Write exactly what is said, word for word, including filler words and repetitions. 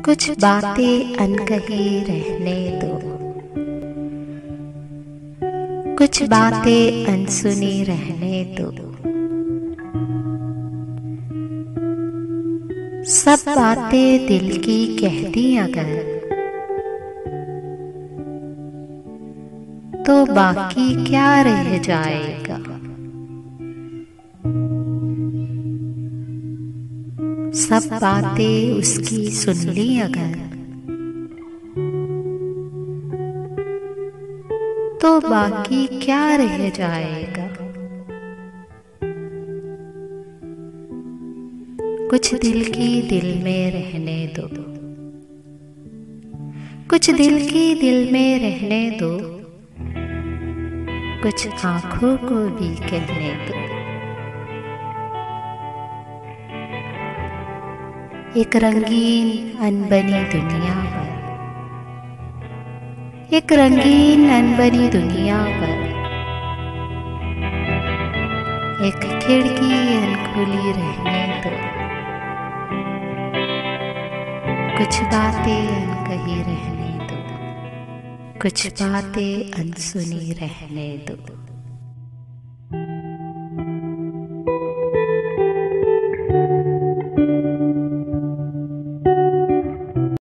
कुछ बातें अनकही रहने दो, कुछ बातें अनसुनी रहने दो। सब बातें दिल की कह दी अगर, तो बाकी क्या रह जाएगा। सब बातें उसकी सुन ली अगर, तो बाकी क्या रह जाएगा। कुछ दिल की दिल में रहने दो, कुछ दिल की दिल में रहने दो, कुछ आँखों को भी कहने दो। एक रंगीन अनबनी दुनिया पर, एक रंगीन अनबनी दुनिया पर, एक खिड़की अनखुली रहने दो। कुछ बातें अनकही रहने दो, कुछ बातें अनसुनी रहने दो।